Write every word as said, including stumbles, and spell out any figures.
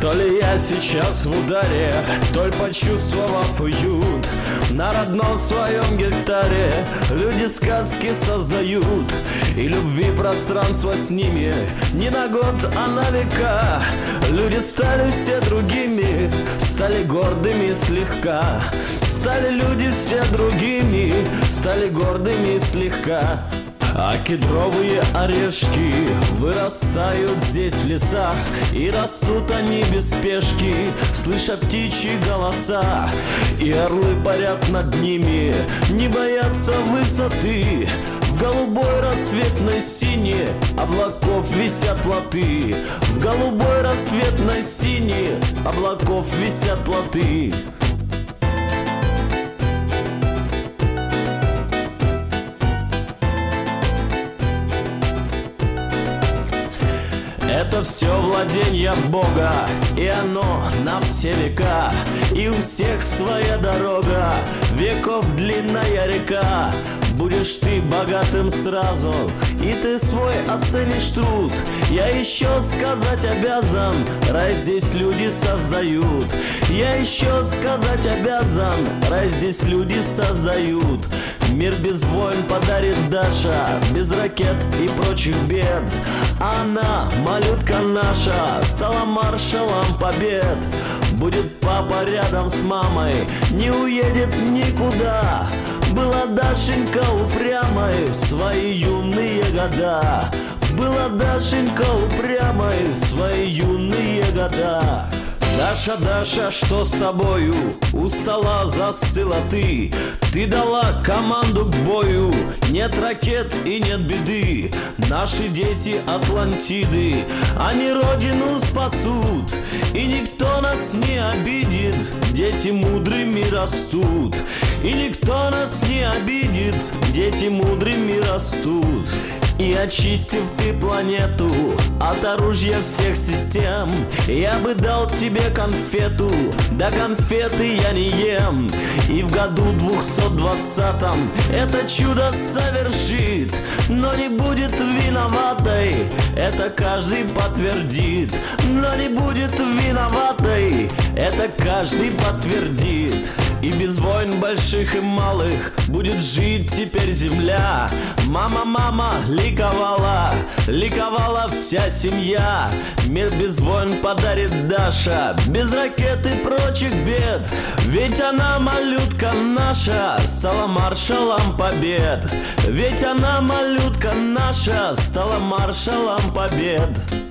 То ли я сейчас в ударе, то ли почувствовав уют, на родном своем гектаре люди сказки создают. И любви пространство с ними не на год, а на века. Люди стали все другими, стали гордыми слегка. Стали люди все другими, стали гордыми слегка. А кедровые орешки вырастают здесь в лесах, и растут они без спешки, слыша птичьи голоса. И орлы парят над ними, не боятся высоты. В голубой рассветной сине облаков висят плоты. В голубой рассветной сине облаков висят плоты. Это все владенье Бога, и оно на все века. И у всех своя дорога, веков длинная река. Будешь ты богатым сразу, и ты свой оценишь труд. Я еще сказать обязан, рай здесь люди создают. Я еще сказать обязан, рай здесь люди создают. Мир без войн подарит Даша, без ракет и прочих бед. Она, малютка наша, стала маршалом побед. Будет папа рядом с мамой, не уедет никуда. Была Дашенька упрямой в свои юные года. Была Дашенька упрямой в свои юные года. Даша, Даша, что с тобою? У стола застыла ты. Ты дала команду к бою. Нет ракет и нет беды. Наши дети Атлантиды, они родину спасут, и никто нас не обидит. Дети мудрыми растут, и никто нас не обидит. Дети мудрыми растут. И очистив ты планету от оружия всех систем, я бы дал тебе конфету, да конфеты я не ем. И в году двухсот двадцатом это чудо совершит, но не будет виноватой, это каждый подтвердит. Но не будет виноватой, это каждый подтвердит. И без войн больших и малых будет жить теперь земля. Мама, мама ликовала, ликовала вся семья. Мир без войн подарит Даша, без ракет и прочих бед. Ведь она, малютка наша, стала маршалом побед. Ведь она, малютка наша, стала маршалом побед.